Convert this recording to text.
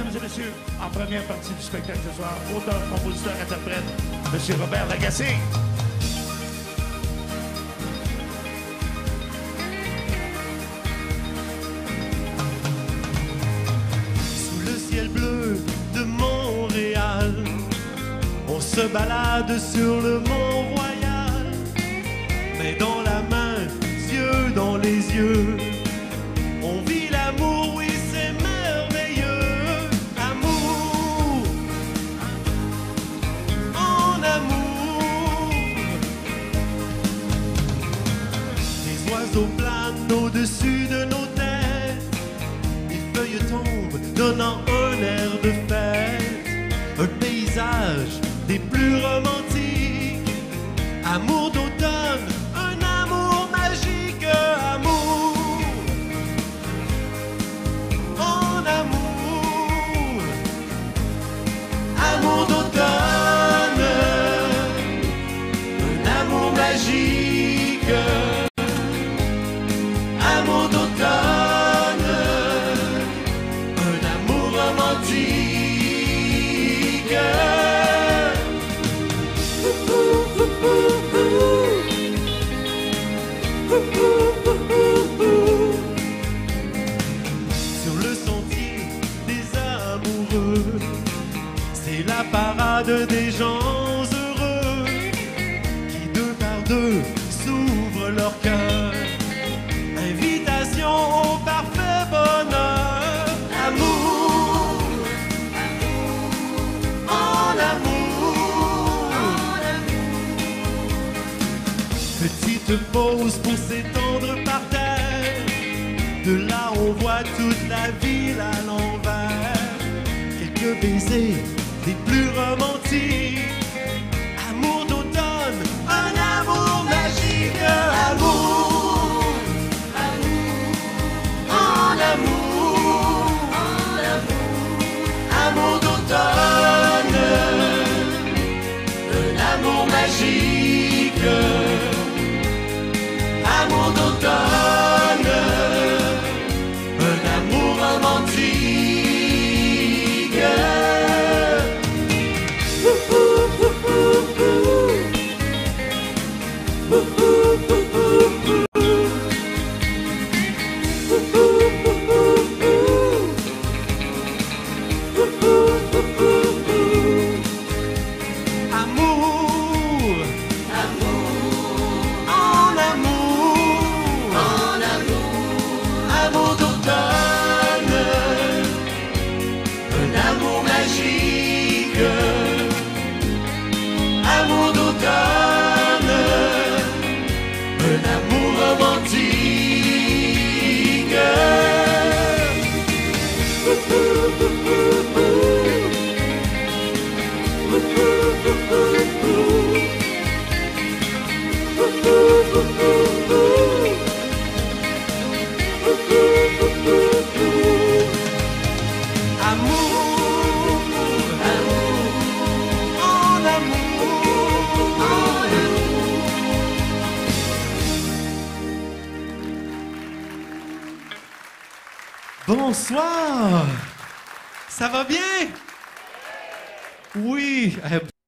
mesdames et messieurs, en première partie du spectacle ce soir, auteur, compositeur, interprète, monsieur Robert Lagacé. Sous le ciel bleu de Montréal, on se balade sur le Mont-Royal, main dans la main, yeux dans les yeux. On vit l'amour, oui, c'est merveilleux. Amour, en amour. Les oiseaux planent au-dessus de nos têtes, les feuilles tombent, donnant un air de fête. Un paysage des plus romantiques. Amour d'automne, un amour magique. Amour, en amour. Amour d'automne, un amour magique. Amour d'automne, un amour romantique. Sur le sentier des amoureux, c'est la parade des gens heureux qui deux par deux s'ouvrent leur cœur. Invitation au parfait bonheur. Amour, en amour. Petite pause pour s'étendre par terre. De là on voit toute la ville à l'envers. Quelques baisers des plus romantiques. Amour d'automne, un amour magique. Amour, en amour. Amour d'automne, un amour magique. Amour d'automne, un amour romantique. Amour d'automne, un amour romantique. Bonsoir, ça va bien? Oui.